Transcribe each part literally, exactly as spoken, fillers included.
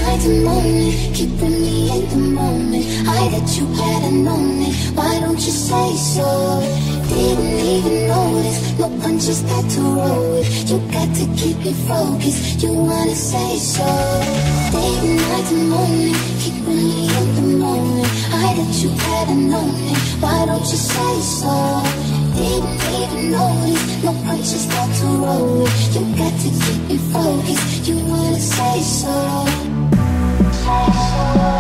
night and morning, keeping me in the moment. I that you had known it, why don't you say so? Didn't even notice, no punches got to roll with. You got to keep me focused, you wanna say so. Day and night and morning, keeping me in the moment. I that you had known it, why don't you say so? Didn't even notice, no punches got to roll with. You got to keep me focused, you wanna say so. Say so.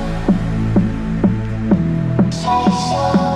Say so.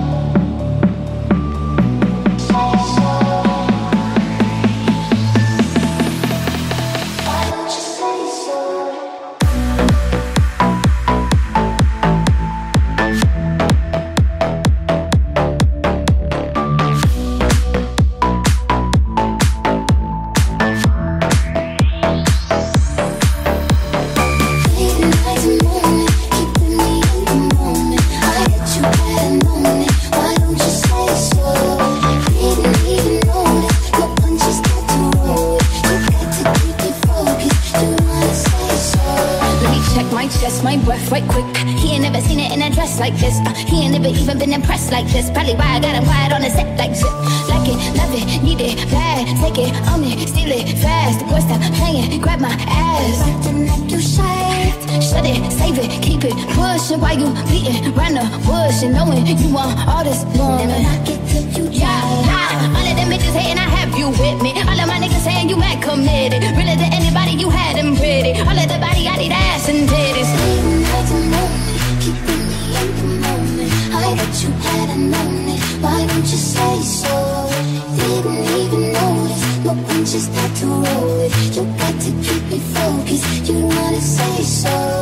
Like this, uh, he ain't never even been impressed like this. Probably why I got him quiet on the set like this. Like it, love it, need it, bad. Take it, own it, steal it, fast. The boy stop playing, grab my ass. Acting like you shy. Shut it, save it, keep it, push it. While you beating round the bush and knowing you want all this money. Never knock it till you try. Yeah, all of them bitches hating, I have you with me. All of my niggas saying you mad committed. Really to anybody, you had them pretty. All of the body, I need ass and titties. Keeping me in the moment, I that you had known it, why don't you say so? Didn't even notice, no punches got to roll with. You got to keep me focused, you wanna say so.